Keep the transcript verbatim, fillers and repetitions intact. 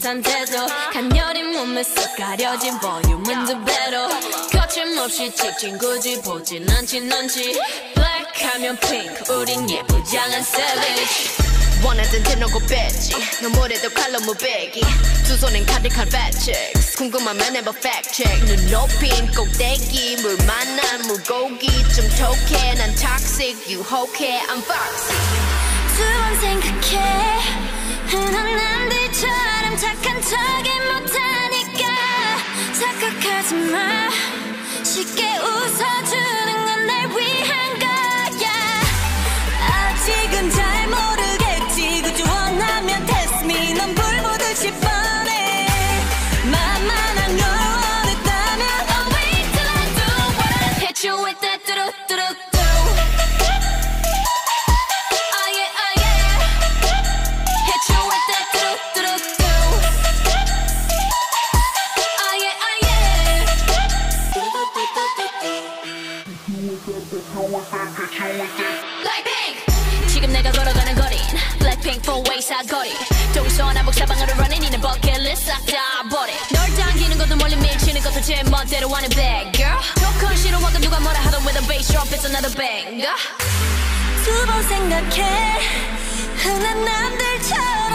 상태도 간녀린 몸에 쏙 가려진 볼륨은 두 배로 거침없이 찍힌 굳이 보진 않진 않지 Black 하면 pink 우린 예쁘장한 savage 원하던 대놓고 뺐지 너무래도 칼로 무배기 두 손엔 가득한 fat checks 궁금하면 해봐 fact check 눈 높인 꼭대기 물 만난 물고기 좀 톡해 난 toxic 유혹해 I'm foxy 두 번 생각해 흔한 남들처럼 착한 척이 못하니까 착각하지 마 쉽게 웃어주는 건 날 위한 거야 아직은 잘 모르겠지 그저 원하면 test me 넌 불 보듯이 뻔해 만만한 걸 원했다면 I'll wait till I do what I hit you with that 뚜루뚜루 Blackpink 지금 내가 걸어가는 거린 Blackpink four-way 사거리 동서남북 사방으로 running 이는 버킷리스트 싹 다 버려 널 당기는 것도 멀리 밀치는 것도 제 멋대로 하는 bad girl 조건 싫어하고 누가 뭐라 하던 with a bass drop it's another banger 두 번 생각해 흔한 남들처럼